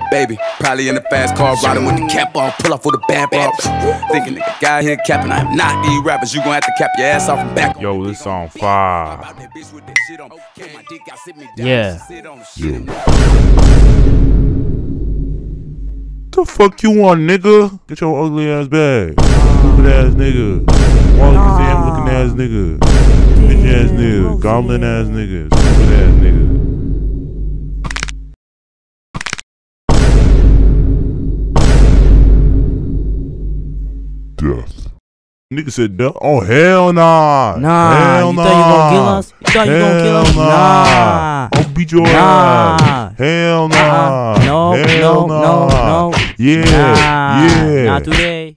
baby. Probably in the fast car, riding with the cap on, pull off with a bad bag. Thinking nigga guy here capping, I am not these rappers. You gon' have to cap your ass off and back. Yo, this song fire. Yeah. The fuck you want, nigga? Get your ugly ass back. Stupid ass nigga. Walking Sam looking ass nigga. Bitch ass nigga. Goblin ass nigga. Stupid ass nigga. Death. Nigga said death? Oh, hell nah. Nah, hell you nah. thought you gonna kill us? You thought you gonna kill us? Nah. I'll beat your Nah. ass. Hell nah. No, hell no, nah. no, no. Yeah, Nah. yeah. Not today.